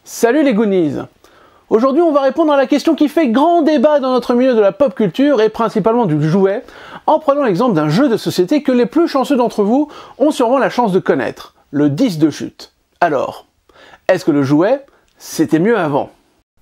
Salut les Goonies! Aujourd'hui on va répondre à la question qui fait grand débat dans notre milieu de la pop culture et principalement du jouet, en prenant l'exemple d'un jeu de société que les plus chanceux d'entre vous ont sûrement la chance de connaître, le 10 de chute. Alors, est-ce que le jouet, c'était mieux avant?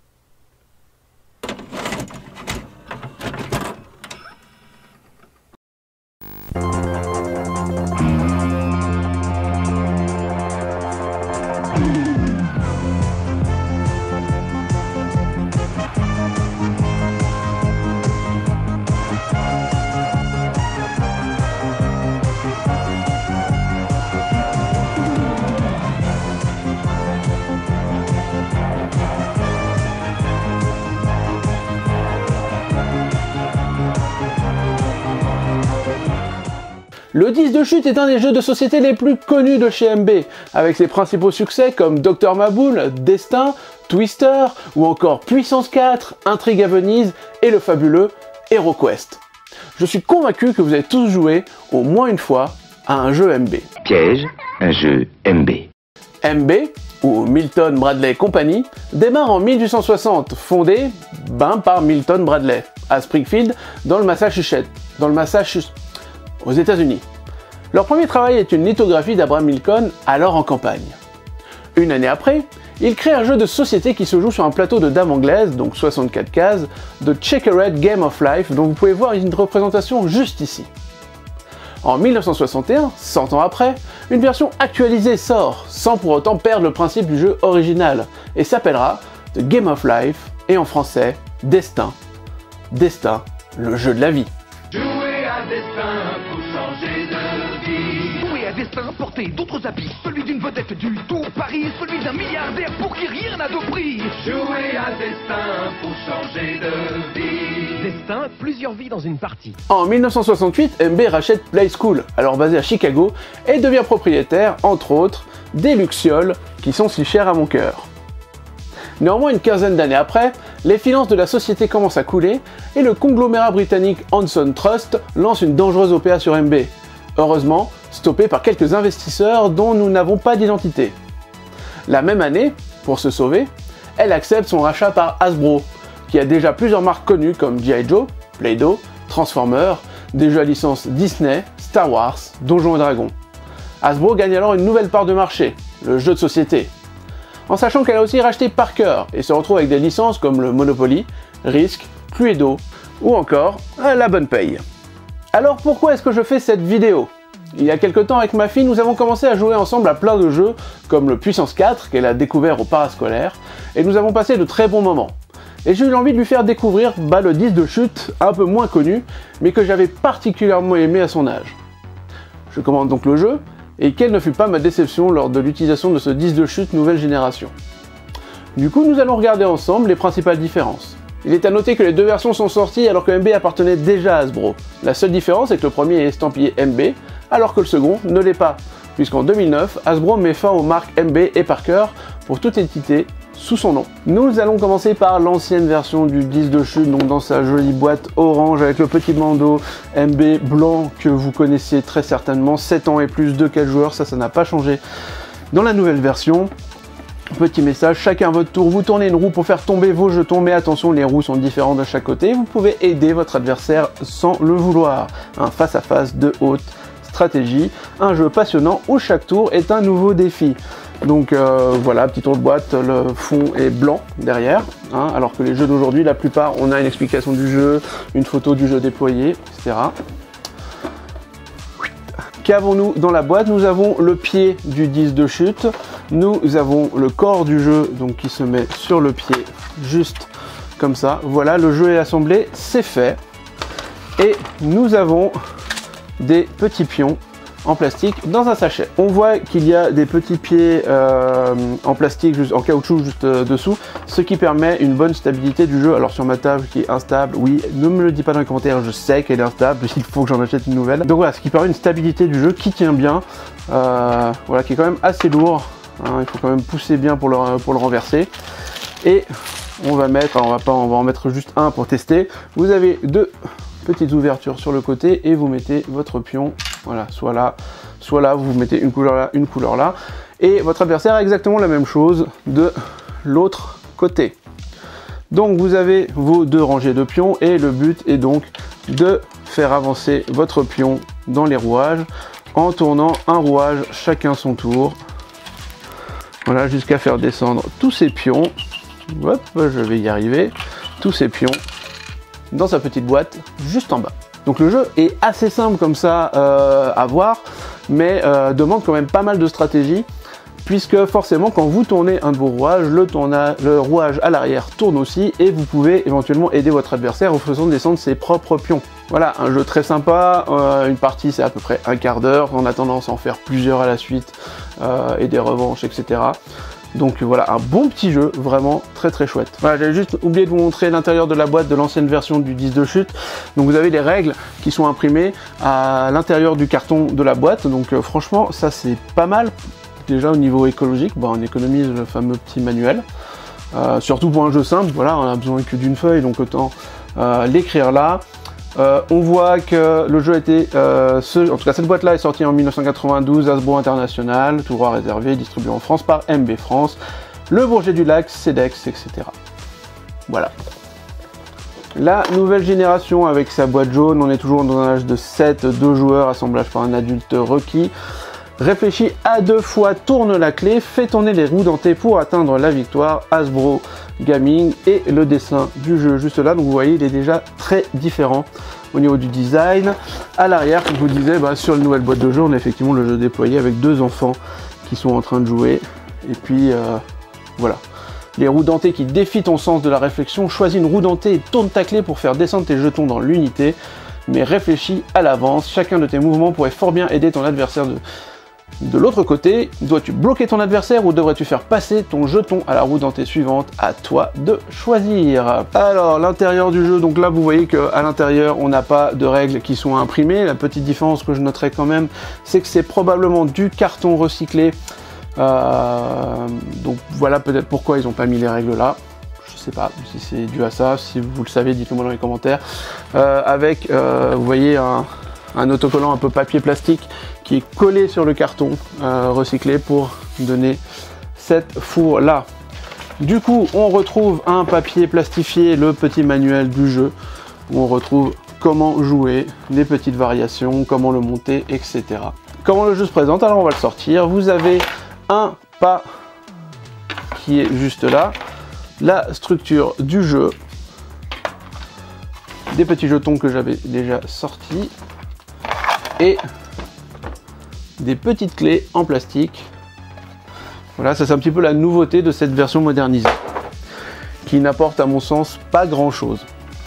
Le 10 de chute est un des jeux de société les plus connus de chez MB, avec ses principaux succès comme Dr Maboul, Destin, Twister, ou encore Puissance 4, Intrigue à Venise et le fabuleux HeroQuest. Je suis convaincu que vous avez tous joué, au moins une fois, à un jeu MB. Piège, un jeu MB. MB, ou Milton Bradley Company, démarre en 1860, fondé par Milton Bradley, à Springfield, dans le Massachusetts, aux États-Unis. Leur premier travail est une lithographie d'Abraham Lincoln, alors en campagne. Une année après, ils créent un jeu de société qui se joue sur un plateau de dames anglaises, donc 64 cases, de Checkered Game of Life, dont vous pouvez voir une représentation juste ici. En 1961, 100 ans après, une version actualisée sort, sans pour autant perdre le principe du jeu original, et s'appellera The Game of Life, et en français, Destin. Destin, le jeu de la vie. Jouer à Destin pour changer de vie. Jouer à Destin, porter d'autres habits. Celui d'une vedette du Tour Paris, celui d'un milliardaire pour qui rien n'a de prix. Jouer à Destin pour changer de vie. Destin, plusieurs vies dans une partie. En 1968, MB rachète Play School, alors basé à Chicago, et devient propriétaire, entre autres, des Lucioles qui sont si chères à mon cœur. Néanmoins, une quinzaine d'années après, les finances de la société commencent à couler et le conglomérat britannique Hanson Trust lance une dangereuse OPA sur MB. Heureusement, stoppée par quelques investisseurs dont nous n'avons pas d'identité. La même année, pour se sauver, elle accepte son rachat par Hasbro, qui a déjà plusieurs marques connues comme G.I. Joe, Play-Doh, Transformers, des jeux à licence Disney, Star Wars, Donjons et Dragons. Hasbro gagne alors une nouvelle part de marché, le jeu de société, en sachant qu'elle a aussi racheté Parker et se retrouve avec des licences comme le Monopoly, Risk, Cluedo ou encore La Bonne Paye. Alors pourquoi est-ce que je fais cette vidéo? Il y a quelque temps avec ma fille, nous avons commencé à jouer ensemble à plein de jeux comme le Puissance 4 qu'elle a découvert au parascolaire et nous avons passé de très bons moments. Et j'ai eu l'envie de lui faire découvrir le 10 de chute, un peu moins connu, mais que j'avais particulièrement aimé à son âge. Je commande donc le jeu, et quelle ne fut pas ma déception lors de l'utilisation de ce 10 de chute nouvelle génération. Du coup, nous allons regarder ensemble les principales différences. Il est à noter que les deux versions sont sorties alors que MB appartenait déjà à Hasbro. La seule différence est que le premier est estampillé MB, alors que le second ne l'est pas, puisqu'en 2009, Hasbro met fin aux marques MB et Parker pour toute entité sous son nom. Nous allons commencer par l'ancienne version du 10 de chute, donc dans sa jolie boîte orange avec le petit bandeau MB blanc que vous connaissez très certainement, 7 ans et plus de 4 joueurs, ça n'a pas changé dans la nouvelle version. Petit message, chacun à votre tour, vous tournez une roue pour faire tomber vos jetons, mais attention, les roues sont différentes de chaque côté, vous pouvez aider votre adversaire sans le vouloir. Un face à face de haute stratégie, un jeu passionnant où chaque tour est un nouveau défi. Donc voilà, petit tour de boîte, le fond est blanc derrière, alors que les jeux d'aujourd'hui, la plupart, on a une explication du jeu, une photo du jeu déployé, etc. Qu'avons-nous dans la boîte? Nous avons le pied du 10 de chute, nous avons le corps du jeu donc qui se met sur le pied, juste comme ça. Voilà, le jeu est assemblé, c'est fait. Et nous avons des petits pions en plastique dans un sachet. On voit qu'il y a des petits pieds en plastique, en caoutchouc juste dessous, ce qui permet une bonne stabilité du jeu. Alors sur ma table qui est instable, oui, ne me le dis pas dans les commentaires, je sais qu'elle est instable, il faut que j'en achète une nouvelle. Donc voilà, ce qui permet une stabilité du jeu qui tient bien, voilà, qui est quand même assez lourd, il faut quand même pousser bien pour le renverser. Et on va mettre, alors on va en mettre juste un pour tester. Vous avez deux petites ouvertures sur le côté et vous mettez votre pion, voilà, soit là, vous mettez une couleur là, et votre adversaire a exactement la même chose de l'autre côté. Donc vous avez vos deux rangées de pions et le but est donc de faire avancer votre pion dans les rouages en tournant un rouage chacun son tour. Voilà, jusqu'à faire descendre tous ces pions. Hop, je vais y arriver. Tous ces pions dans sa petite boîte juste en bas. Donc le jeu est assez simple comme ça à voir, mais demande quand même pas mal de stratégie, puisque forcément quand vous tournez un de vos rouages, le rouage à l'arrière tourne aussi, et vous pouvez éventuellement aider votre adversaire en faisant descendre ses propres pions. Voilà, un jeu très sympa, une partie c'est à peu près un quart d'heure, on a tendance à en faire plusieurs à la suite, et des revanches, etc. Donc voilà, un bon petit jeu, vraiment très très chouette. Voilà, j'avais juste oublié de vous montrer l'intérieur de la boîte de l'ancienne version du 10 de chute. Donc vous avez les règles qui sont imprimées à l'intérieur du carton de la boîte. Donc franchement, ça c'est pas mal. Déjà au niveau écologique, bon, on économise le fameux petit manuel. Surtout pour un jeu simple, voilà, on a besoin que d'une feuille, donc autant l'écrire là. On voit que le jeu était, en tout cas cette boîte-là est sortie en 1992, Hasbro International, tout droit réservé, distribué en France par MB France, Le Bourget du Lac, Cedex, etc. Voilà. La nouvelle génération avec sa boîte jaune, on est toujours dans un âge de 7, 2 joueurs, assemblage par un adulte requis. Réfléchis à 2 fois, tourne la clé, fais tourner les roues dentées pour atteindre la victoire, Hasbro Gaming, et le dessin du jeu juste là, donc vous voyez il est déjà très différent au niveau du design. À l'arrière, comme je vous disais, sur la nouvelle boîte de jeu, on a effectivement le jeu déployé avec 2 enfants qui sont en train de jouer, et puis voilà. Les roues dentées qui défient ton sens de la réflexion, choisis une roue dentée et tourne ta clé pour faire descendre tes jetons dans l'unité, mais réfléchis à l'avance, chacun de tes mouvements pourrait fort bien aider ton adversaire de l'autre côté. Dois-tu bloquer ton adversaire ou devrais-tu faire passer ton jeton à la roue dentée suivante? À toi de choisir. Alors l'intérieur du jeu, donc là vous voyez qu'à l'intérieur on n'a pas de règles qui sont imprimées. La petite différence que je noterai quand même, c'est que c'est probablement du carton recyclé. Donc voilà peut-être pourquoi ils n'ont pas mis les règles là. Je sais pas si c'est dû à ça, si vous le savez dites-le moi dans les commentaires. Avec vous voyez un autocollant un peu papier plastique qui est collé sur le carton recyclé pour donner cette fourre là. Du coup on retrouve un papier plastifié, le petit manuel du jeu, où on retrouve comment jouer, les petites variations, comment le monter, etc. Comment le jeu se présente, alors on va le sortir. Vous avez un pas qui est juste là, la structure du jeu, des petits jetons que j'avais déjà sortis, et des petites clés en plastique. Voilà, ça c'est un petit peu la nouveauté de cette version modernisée, qui n'apporte à mon sens pas grand chose.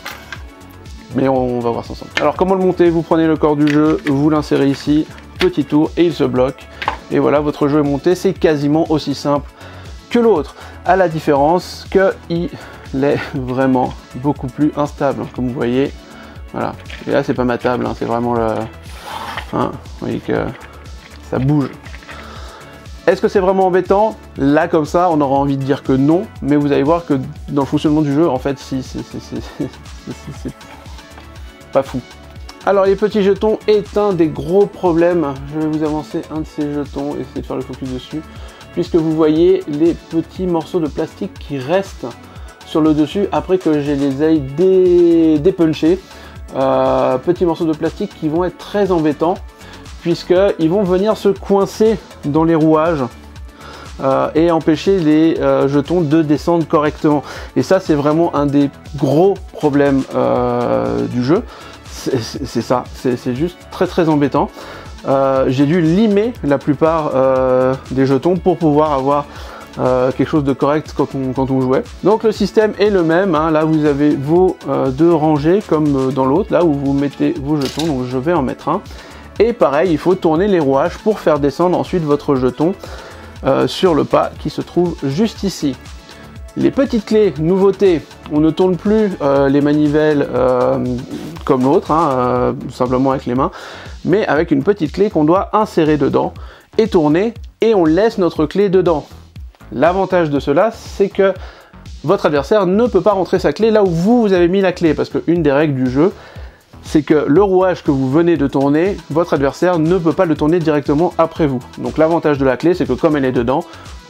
Mais on va voir ça ensemble. Alors comment le monter? Vous prenez le corps du jeu, vous l'insérez ici, petit tour, et il se bloque. Et voilà, votre jeu est monté, c'est quasiment aussi simple que l'autre. À la différence qu'il est vraiment beaucoup plus instable, comme vous voyez. Voilà, et là c'est pas ma table, c'est vraiment le... vous voyez que ça bouge. Est-ce que c'est vraiment embêtant? Là comme ça on aura envie de dire que non, mais vous allez voir que dans le fonctionnement du jeu en fait si c'est pas fou. Alors les petits jetons est un des gros problèmes. Je vais vous avancer un de ces jetons, essayer de faire le focus dessus, puisque vous voyez les petits morceaux de plastique qui restent sur le dessus après que je les ai dépunchés. Petits morceaux de plastique qui vont être très embêtants, puisqu'ils vont venir se coincer dans les rouages et empêcher les jetons de descendre correctement. Et ça c'est vraiment un des gros problèmes du jeu. C'est ça, c'est juste très embêtant. J'ai dû limer la plupart des jetons pour pouvoir avoir quelque chose de correct quand on jouait. Donc le système est le même, là vous avez vos 2 rangées comme dans l'autre, là où vous mettez vos jetons, donc je vais en mettre un. Et pareil, il faut tourner les rouages pour faire descendre ensuite votre jeton sur le pas qui se trouve juste ici. Les petites clés, nouveauté, on ne tourne plus les manivelles comme l'autre, simplement avec les mains, mais avec une petite clé qu'on doit insérer dedans et tourner, et on laisse notre clé dedans. L'avantage de cela, c'est que votre adversaire ne peut pas rentrer sa clé là où vous avez mis la clé, parce qu'une des règles du jeu, c'est que le rouage que vous venez de tourner, votre adversaire ne peut pas le tourner directement après vous. Donc l'avantage de la clé, c'est que comme elle est dedans,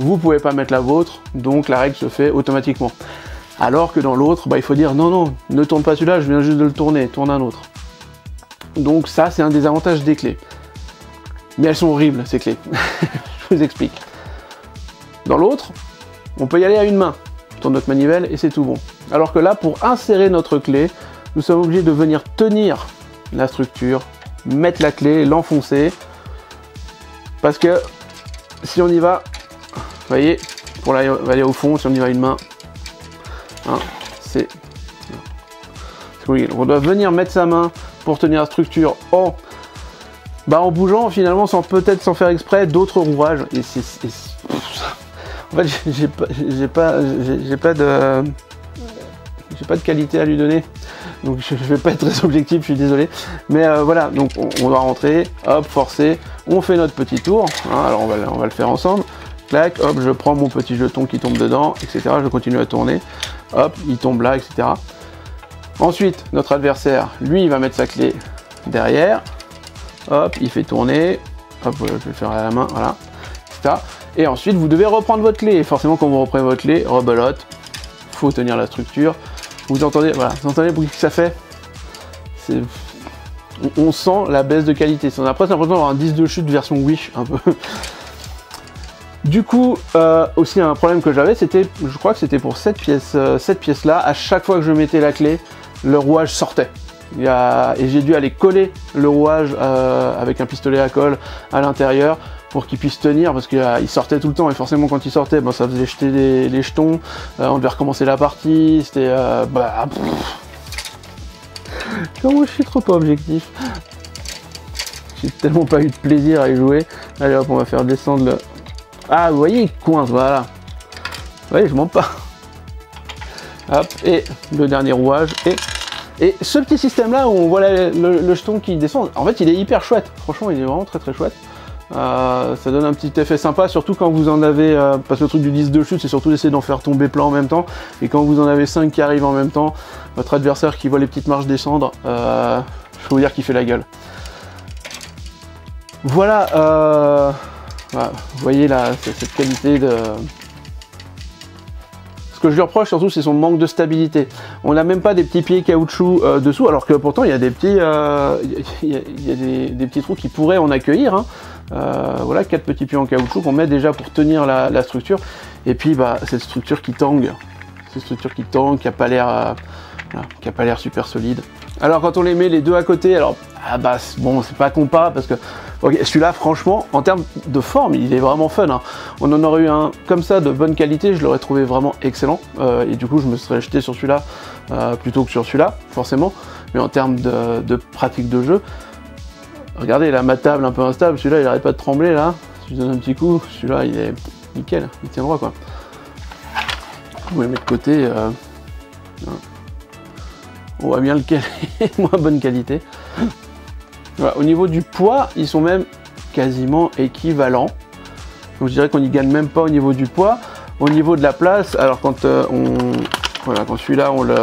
vous pouvez pas mettre la vôtre, donc la règle se fait automatiquement. Alors que dans l'autre, il faut dire non, ne tourne pas celui-là, je viens juste de le tourner, tourne un autre. Donc ça, c'est un des avantages des clés. Mais elles sont horribles, ces clés. Je vous explique. Dans l'autre, on peut y aller à une main, on tourne notre manivelle et c'est tout bon. Alors que là, pour insérer notre clé, nous sommes obligés de venir tenir la structure, mettre la clé, l'enfoncer. Parce que si on y va, vous voyez, pour aller au fond, si on y va à une main, hein, c'est on doit venir mettre sa main pour tenir la structure en bougeant finalement peut-être sans faire exprès d'autres rouages. Et en fait, j'ai pas de qualité à lui donner, donc je vais pas être très objectif, je suis désolé. Mais voilà, donc on doit rentrer, hop, forcer, on fait notre petit tour. Hein, alors on va le faire ensemble. Clac, hop, je prends mon petit jeton qui tombe dedans, etc. Je continue à tourner, hop, il tombe là, etc. Ensuite, notre adversaire, lui, il va mettre sa clé derrière, hop, il fait tourner, hop, je vais le faire à la main, voilà, etc. Et ensuite, vous devez reprendre votre clé. Et forcément, quand vous reprenez votre clé, rebelote, faut tenir la structure. Vous entendez, voilà, vous entendez le bruit que ça fait. On sent la baisse de qualité. On a presque l'impression d'avoir un disque de chute version Wish, un peu. Du coup, aussi un problème que j'avais, c'était, je crois que c'était pour cette pièce-là, à chaque fois que je mettais la clé, le rouage sortait. Et j'ai dû aller coller le rouage avec un pistolet à colle à l'intérieur pour qu'il puisse tenir, parce qu'il sortait tout le temps, et forcément quand il sortait, ça faisait jeter les jetons, on devait recommencer la partie, c'était... Comment je suis trop pas objectif. J'ai tellement pas eu de plaisir à y jouer. Allez hop, on va faire descendre le... Ah, vous voyez, il coince, voilà. Vous voyez, je mens pas. Hop, et le dernier rouage, et ce petit système là où on voit le jeton qui descend, en fait il est hyper chouette, franchement il est vraiment très très chouette. Ça donne un petit effet sympa, surtout quand vous en avez, parce que le truc du disque de chute c'est surtout d'essayer d'en faire tomber plein en même temps, et quand vous en avez 5 qui arrivent en même temps, votre adversaire qui voit les petites marches descendre, je peux vous dire qu'il fait la gueule. Voilà, voilà, vous voyez là, cette qualité de... Ce que je lui reproche surtout, c'est son manque de stabilité. On n'a même pas des petits pieds caoutchouc dessous, alors que pourtant il y a des petits, des petits trous qui pourraient en accueillir. Hein. Voilà, 4 petits pieds en caoutchouc qu'on met déjà pour tenir la structure. Et puis cette structure qui tangue, qui a pas l'air, voilà, qui a pas l'air super solide. Alors quand on les met les deux à côté, alors bon, c'est pas comparable parce que okay, celui-là, franchement, en termes de forme, il est vraiment fun. Hein. On en aurait eu un comme ça de bonne qualité, je l'aurais trouvé vraiment excellent. Et du coup, je me serais jeté sur celui-là plutôt que sur celui-là, forcément. Mais en termes de pratique de jeu, regardez là, ma table un peu instable, celui-là, il n'arrête pas de trembler là. Si je donne un petit coup, celui-là, il est nickel, il tient droit quoi. Vous le mettre de côté. On voit bien lequel est moins bonne qualité. Voilà, au niveau du poids, ils sont même quasiment équivalents. Donc je dirais qu'on n'y gagne même pas au niveau du poids. Au niveau de la place, alors quand quand celui-là on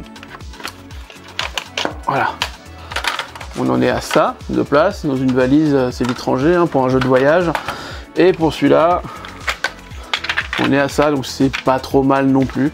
en est à ça de place dans une valise, c'est vite rangé hein, pour un jeu de voyage. Et pour celui-là, on est à ça, donc c'est pas trop mal non plus.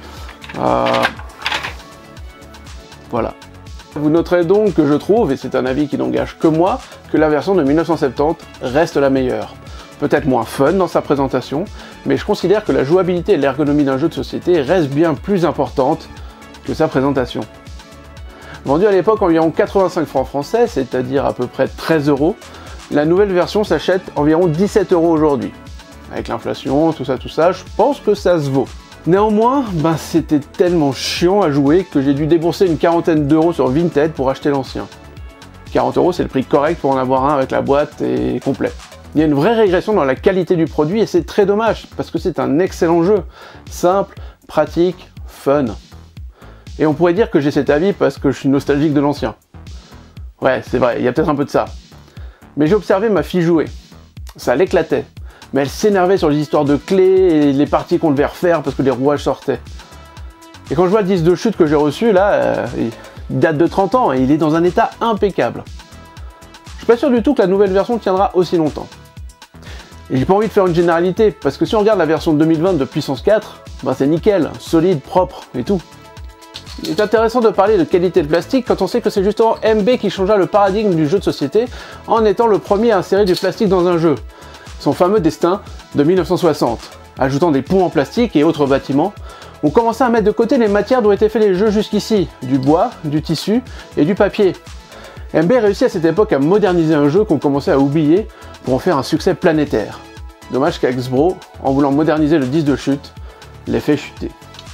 Voilà. Vous noterez donc que je trouve, et c'est un avis qui n'engage que moi, que la version de 1970 reste la meilleure. Peut-être moins fun dans sa présentation, mais je considère que la jouabilité et l'ergonomie d'un jeu de société restent bien plus importantes que sa présentation. Vendue à l'époque environ 85 francs français, c'est-à-dire à peu près 13 €, la nouvelle version s'achète environ 17 € aujourd'hui. Avec l'inflation, tout ça, je pense que ça se vaut. Néanmoins, c'était tellement chiant à jouer que j'ai dû débourser une quarantaine d'euros sur Vinted pour acheter l'ancien. 40 € c'est le prix correct pour en avoir un avec la boîte et complet. Il y a une vraie régression dans la qualité du produit et c'est très dommage parce que c'est un excellent jeu. Simple, pratique, fun. Et on pourrait dire que j'ai cet avis parce que je suis nostalgique de l'ancien. Ouais, c'est vrai, il y a peut-être un peu de ça. Mais j'ai observé ma fille jouer. Ça l'éclatait. Mais elle s'énervait sur les histoires de clés et les parties qu'on devait refaire parce que les rouages sortaient. Et quand je vois le disque de chute que j'ai reçu, là, il date de 30 ans et il est dans un état impeccable. Je suis pas sûr du tout que la nouvelle version tiendra aussi longtemps. Et j'ai pas envie de faire une généralité, parce que si on regarde la version 2020 de Puissance 4, ben c'est nickel, solide, propre et tout. Il est intéressant de parler de qualité de plastique quand on sait que c'est justement MB qui changea le paradigme du jeu de société en étant le premier à insérer du plastique dans un jeu. Son fameux Destin de 1960. Ajoutant des ponts en plastique et autres bâtiments, on commençait à mettre de côté les matières dont étaient faits les jeux jusqu'ici, du bois, du tissu et du papier. MB réussit à cette époque à moderniser un jeu qu'on commençait à oublier pour en faire un succès planétaire. Dommage qu'Hasbro, en voulant moderniser le disque de chute, l'ait fait chuter.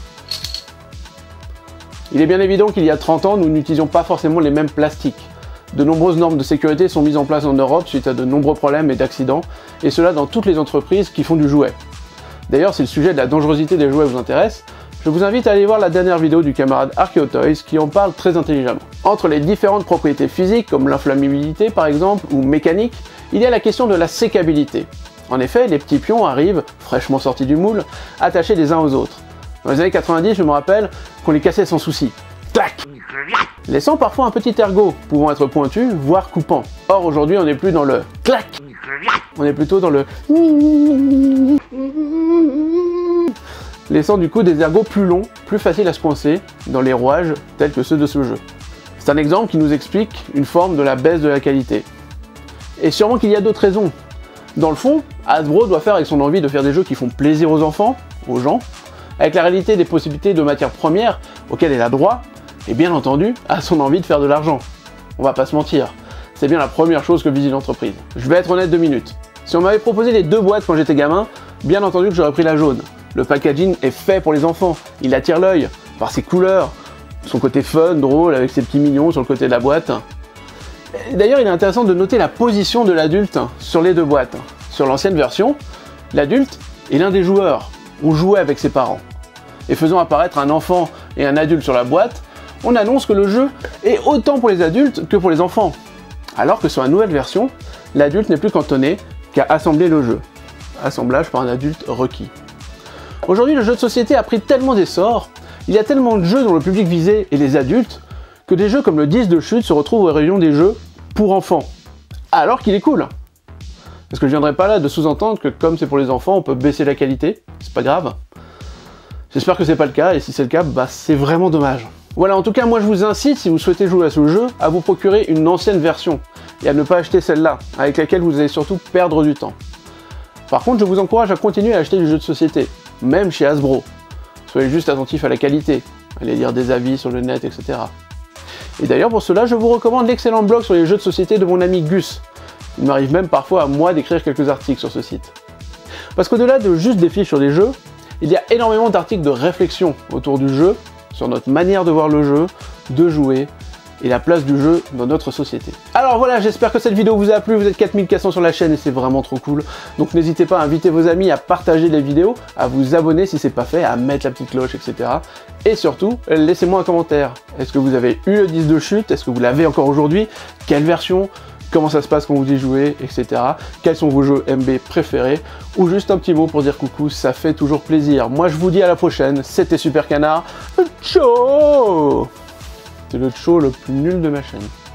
Il est bien évident qu'il y a 30 ans, nous n'utilisions pas forcément les mêmes plastiques. De nombreuses normes de sécurité sont mises en place en Europe suite à de nombreux problèmes et d'accidents, et cela dans toutes les entreprises qui font du jouet. D'ailleurs, si le sujet de la dangerosité des jouets vous intéresse, je vous invite à aller voir la dernière vidéo du camarade Archeotoys qui en parle très intelligemment. Entre les différentes propriétés physiques, comme l'inflammabilité par exemple, ou mécanique, il y a la question de la sécabilité. En effet, les petits pions arrivent, fraîchement sortis du moule, attachés les uns aux autres. Dans les années 90, je me rappelle qu'on les cassait sans souci. Clac! Laissant parfois un petit ergot, pouvant être pointu, voire coupant. Or aujourd'hui, on n'est plus dans le clac! On est plutôt dans le laissant du coup des ergots plus longs, plus faciles à se coincer dans les rouages tels que ceux de ce jeu. C'est un exemple qui nous explique une forme de la baisse de la qualité. Et sûrement qu'il y a d'autres raisons. Dans le fond, Hasbro doit faire avec son envie de faire des jeux qui font plaisir aux enfants, aux gens, avec la réalité des possibilités de matières premières auxquelles elle a droit, et bien entendu, à son envie de faire de l'argent. On va pas se mentir, c'est bien la première chose que vise une entreprise. Je vais être honnête 2 minutes. Si on m'avait proposé les 2 boîtes quand j'étais gamin, bien entendu que j'aurais pris la jaune. Le packaging est fait pour les enfants, il attire l'œil, par ses couleurs, son côté fun, drôle, avec ses petits mignons sur le côté de la boîte. D'ailleurs, il est intéressant de noter la position de l'adulte sur les 2 boîtes. Sur l'ancienne version, l'adulte est l'un des joueurs. On jouait avec ses parents. Et faisant apparaître un enfant et un adulte sur la boîte, on annonce que le jeu est autant pour les adultes que pour les enfants. Alors que sur la nouvelle version, l'adulte n'est plus cantonné qu'à assembler le jeu. Assemblage par un adulte requis. Aujourd'hui, le jeu de société a pris tellement d'essor, il y a tellement de jeux dont le public visé est les adultes, que des jeux comme le 10 de chute se retrouvent au rayon des jeux pour enfants. Alors qu'il est cool. Parce que je viendrai pas là de sous-entendre que comme c'est pour les enfants, on peut baisser la qualité, c'est pas grave. J'espère que c'est pas le cas, et si c'est le cas, bah c'est vraiment dommage. Voilà, en tout cas, moi je vous incite, si vous souhaitez jouer à ce jeu, à vous procurer une ancienne version, et à ne pas acheter celle-là, avec laquelle vous allez surtout perdre du temps. Par contre, je vous encourage à continuer à acheter du jeu de société, même chez Hasbro. Soyez juste attentifs à la qualité, allez lire des avis sur le net, etc. Et d'ailleurs, pour cela, je vous recommande l'excellent blog sur les jeux de société de mon ami Gus. Il m'arrive même parfois à moi d'écrire quelques articles sur ce site. Parce qu'au-delà de juste des fiches sur les jeux, il y a énormément d'articles de réflexion autour du jeu, sur notre manière de voir le jeu, de jouer, et la place du jeu dans notre société. Alors voilà, j'espère que cette vidéo vous a plu, vous êtes 4400 sur la chaîne et c'est vraiment trop cool. Donc n'hésitez pas à inviter vos amis à partager les vidéos, à vous abonner si c'est pas fait, à mettre la petite cloche, etc. Et surtout, laissez-moi un commentaire. Est-ce que vous avez eu le 10 de chute? Est-ce que vous l'avez encore aujourd'hui? Quelle version? Comment ça se passe quand vous y jouez, etc. Quels sont vos jeux MB préférés? Ou juste un petit mot pour dire coucou, ça fait toujours plaisir. Moi je vous dis à la prochaine, c'était Super Canard. Ciao! C'est le show le plus nul de ma chaîne.